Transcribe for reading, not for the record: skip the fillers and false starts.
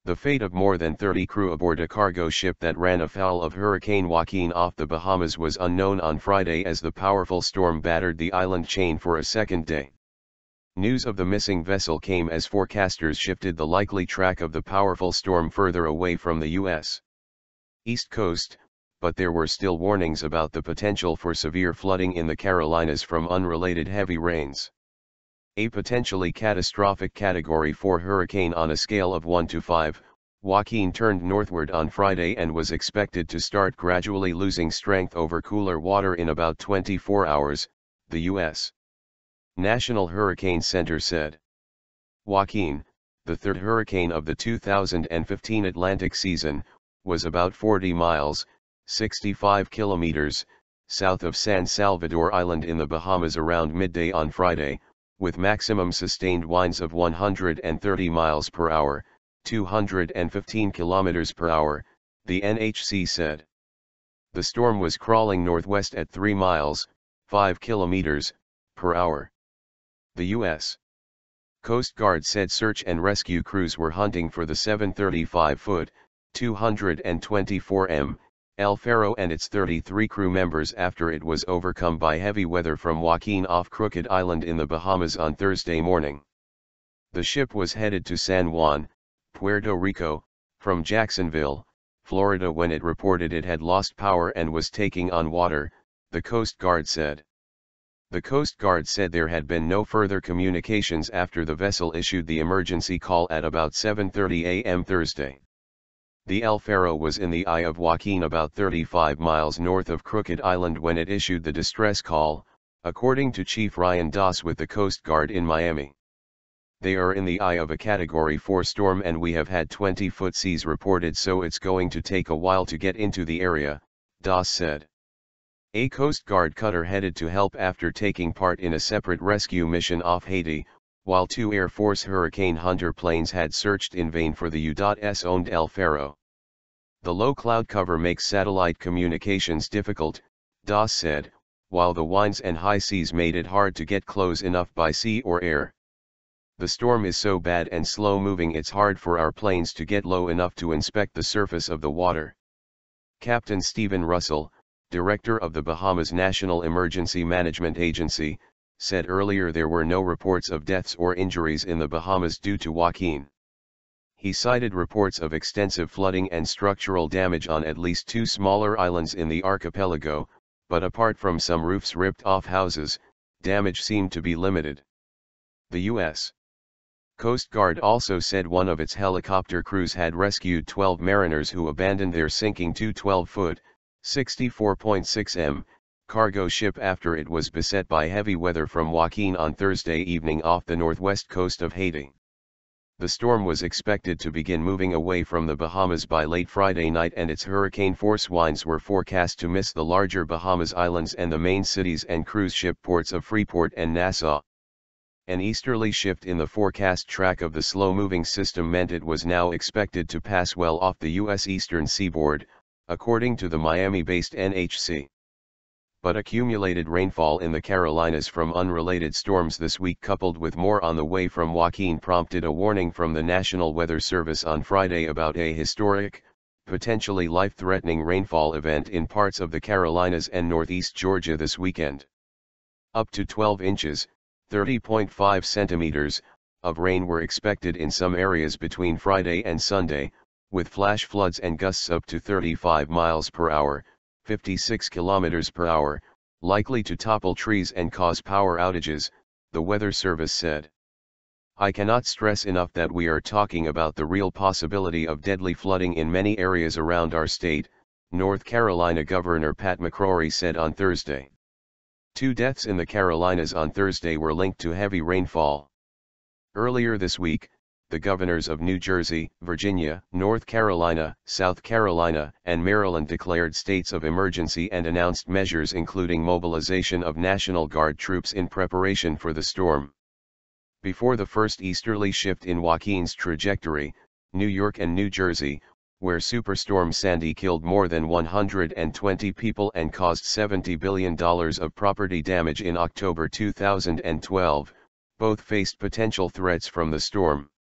The fate of more than 30 crew aboard a cargo ship that ran afoul of Hurricane Joaquin off the Bahamas was unknown on Friday as the powerful storm battered the island chain for a second day. News of the missing vessel came as forecasters shifted the likely track of the powerful storm further away from the U.S. East Coast, but there were still warnings about the potential for severe flooding in the Carolinas from unrelated heavy rains. A potentially catastrophic Category 4 hurricane on a scale of 1 to 5, Joaquin turned northward on Friday and was expected to start gradually losing strength over cooler water in about 24 hours, the U.S. National Hurricane Center said. Joaquin, the third hurricane of the 2015 Atlantic season, was about 40 miles, 65 kilometers, south of San Salvador Island in the Bahamas around midday on Friday, with maximum sustained winds of 130 miles per hour, 215 kilometers per hour, the NHC said. The storm was crawling northwest at 3 miles, 5 kilometers, per hour. The U.S. Coast Guard said search and rescue crews were hunting for the 735-foot, 224 m, El Faro and its 33 crew members after it was overcome by heavy weather from Joaquin off Crooked Island in the Bahamas on Thursday morning. The ship was headed to San Juan, Puerto Rico, from Jacksonville, Florida when it reported it had lost power and was taking on water, the Coast Guard said. The Coast Guard said there had been no further communications after the vessel issued the emergency call at about 7:30 a.m. Thursday. The El Faro was in the eye of Joaquin about 35 miles north of Crooked Island when it issued the distress call, according to Chief Ryan Doss with the Coast Guard in Miami. They are in the eye of a Category 4 storm and we have had 20-foot seas reported, so it's going to take a while to get into the area, Doss said. A Coast Guard cutter headed to help after taking part in a separate rescue mission off Haiti, while 2 Air Force Hurricane Hunter planes had searched in vain for the U.S.-owned El Faro. The low cloud cover makes satellite communications difficult, Doss said, while the winds and high seas made it hard to get close enough by sea or air. The storm is so bad and slow moving it's hard for our planes to get low enough to inspect the surface of the water. Captain Stephen Russell, director of the Bahamas National Emergency Management Agency, said earlier there were no reports of deaths or injuries in the Bahamas due to Joaquin. He cited reports of extensive flooding and structural damage on at least 2 smaller islands in the archipelago, but apart from some roofs ripped off houses, damage seemed to be limited. The U.S. Coast Guard also said one of its helicopter crews had rescued 12 mariners who abandoned their sinking 212-foot, 64.6 m, cargo ship after it was beset by heavy weather from Joaquin on Thursday evening off the northwest coast of Haiti. The storm was expected to begin moving away from the Bahamas by late Friday night and its hurricane force winds were forecast to miss the larger Bahamas Islands and the main cities and cruise ship ports of Freeport and Nassau. An easterly shift in the forecast track of the slow-moving system meant it was now expected to pass well off the U.S. eastern seaboard, according to the Miami-based NHC. But accumulated rainfall in the Carolinas from unrelated storms this week coupled with more on the way from Joaquin prompted a warning from the National Weather Service on Friday about a historic, potentially life-threatening rainfall event in parts of the Carolinas and northeast Georgia this weekend. Up to 12 inches, 30.5 centimeters, of rain were expected in some areas between Friday and Sunday, with flash floods and gusts up to 35 miles per hour, 56 kilometers per hour, likely to topple trees and cause power outages, the Weather Service said. I cannot stress enough that we are talking about the real possibility of deadly flooding in many areas around our state, North Carolina Governor Pat McCrory said on Thursday. 2 deaths in the Carolinas on Thursday were linked to heavy rainfall. Earlier this week, the governors of New Jersey, Virginia, North Carolina, South Carolina, and Maryland declared states of emergency and announced measures including mobilization of National Guard troops in preparation for the storm. Before the first easterly shift in Joaquin's trajectory, New York and New Jersey, where Superstorm Sandy killed more than 120 people and caused $70 billion of property damage in October 2012, both faced potential threats from the storm.